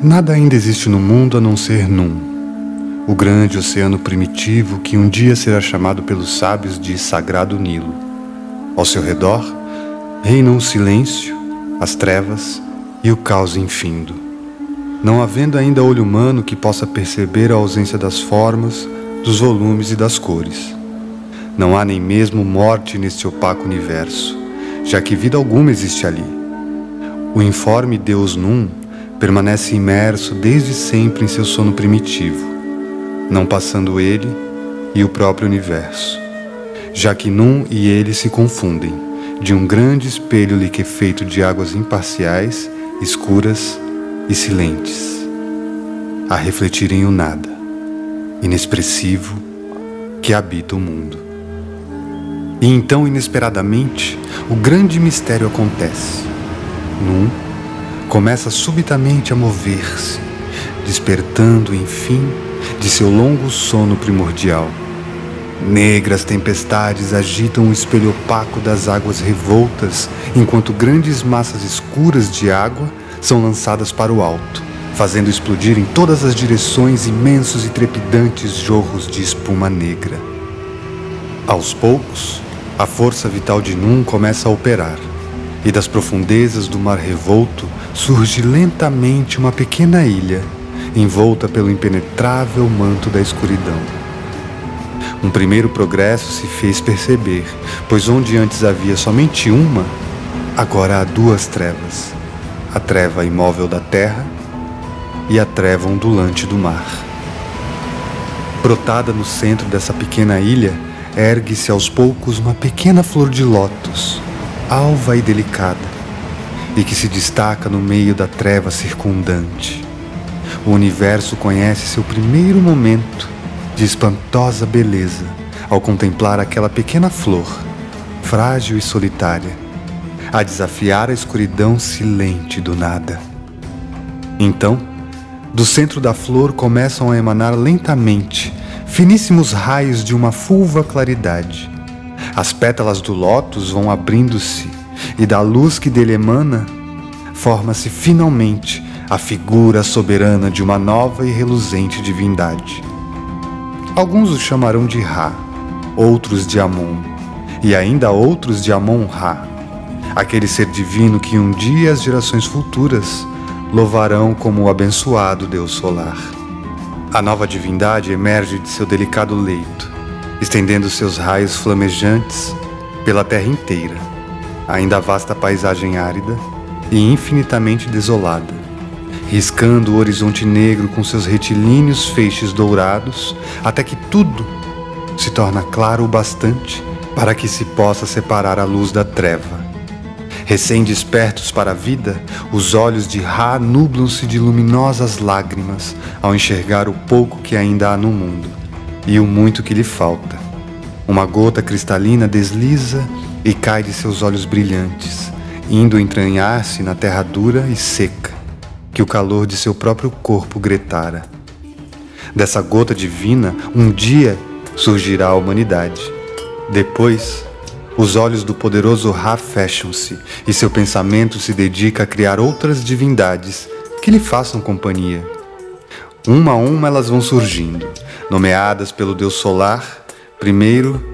Nada ainda existe no mundo a não ser Num, o grande oceano primitivo que um dia será chamado pelos sábios de Sagrado Nilo. Ao seu redor reinam o silêncio, as trevas e o caos infindo, não havendo ainda olho humano que possa perceber a ausência das formas, dos volumes e das cores. Não há nem mesmo morte neste opaco universo, já que vida alguma existe ali. O informe Deus Num permanece imerso desde sempre em seu sono primitivo, não passando ele e o próprio universo, já que Num e ele se confundem, de um grande espelho liquefeito de águas imparciais, escuras e silentes, a refletirem o nada, inexpressivo, que habita o mundo. E então, inesperadamente, o grande mistério acontece. Num começa subitamente a mover-se, despertando, enfim, de seu longo sono primordial. Negras tempestades agitam o espelho opaco das águas revoltas, enquanto grandes massas escuras de água são lançadas para o alto, fazendo explodir em todas as direções imensos e trepidantes jorros de espuma negra. Aos poucos, a força vital de Num começa a operar, e das profundezas do mar revolto surge lentamente uma pequena ilha, envolta pelo impenetrável manto da escuridão. Um primeiro progresso se fez perceber, pois onde antes havia somente uma, agora há duas trevas: a treva imóvel da terra e a treva ondulante do mar. Brotada no centro dessa pequena ilha, ergue-se aos poucos uma pequena flor de lótus, alva e delicada, e que se destaca no meio da treva circundante. O universo conhece seu primeiro momento de espantosa beleza ao contemplar aquela pequena flor, frágil e solitária, a desafiar a escuridão silente do nada. Então, do centro da flor começam a emanar lentamente finíssimos raios de uma fulva claridade. As pétalas do lótus vão abrindo-se e da luz que dele emana, forma-se finalmente a figura soberana de uma nova e reluzente divindade. Alguns o chamarão de Ra, outros de Amon, e ainda outros de Amon-Ra, aquele ser divino que um dia as gerações futuras louvarão como o abençoado Deus solar. A nova divindade emerge de seu delicado leito, estendendo seus raios flamejantes pela terra inteira, ainda vasta paisagem árida e infinitamente desolada, riscando o horizonte negro com seus retilíneos feixes dourados, até que tudo se torna claro o bastante para que se possa separar a luz da treva. Recém-despertos para a vida, os olhos de Ra nublam-se de luminosas lágrimas ao enxergar o pouco que ainda há no mundo e o muito que lhe falta. Uma gota cristalina desliza e cai de seus olhos brilhantes, indo entranhar-se na terra dura e seca que o calor de seu próprio corpo gretara. Dessa gota divina, um dia surgirá a humanidade. Depois, os olhos do poderoso Ra fecham-se e seu pensamento se dedica a criar outras divindades que lhe façam companhia. Uma a uma elas vão surgindo, nomeadas pelo deus solar. Primeiro,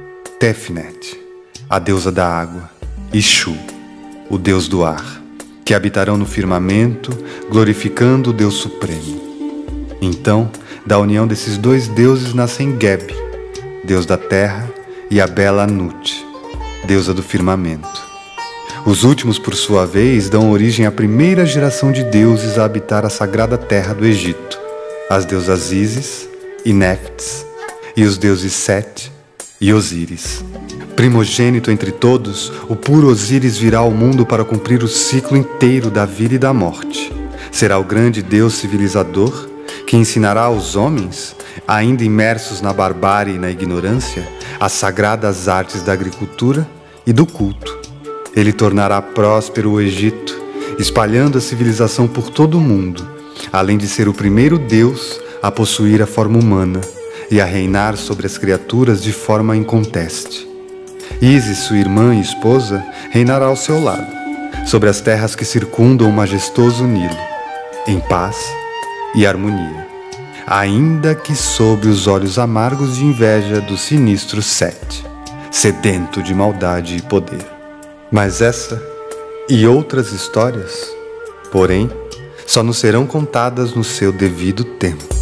Tefnet, a deusa da água, e Shu, o deus do ar, que habitarão no firmamento, glorificando o Deus Supremo. Então, da união desses dois deuses nascem Geb, deus da terra, e a bela Anut, deusa do firmamento. Os últimos, por sua vez, dão origem à primeira geração de deuses a habitar a sagrada terra do Egito, as deusas Ísis e Néftis, e os deuses Set e Osíris. Primogênito entre todos, o puro Osíris virá ao mundo para cumprir o ciclo inteiro da vida e da morte. Será o grande Deus civilizador que ensinará aos homens, ainda imersos na barbárie e na ignorância, as sagradas artes da agricultura e do culto. Ele tornará próspero o Egito, espalhando a civilização por todo o mundo, além de ser o primeiro Deus a possuir a forma humana e a reinar sobre as criaturas de forma inconteste. Ísis, sua irmã e esposa, reinará ao seu lado, sobre as terras que circundam o majestoso Nilo. em paz e harmonia, ainda que sob os olhos amargos de inveja do sinistro Sete, sedento de maldade e poder. Mas essa e outras histórias, porém, só nos serão contadas no seu devido tempo.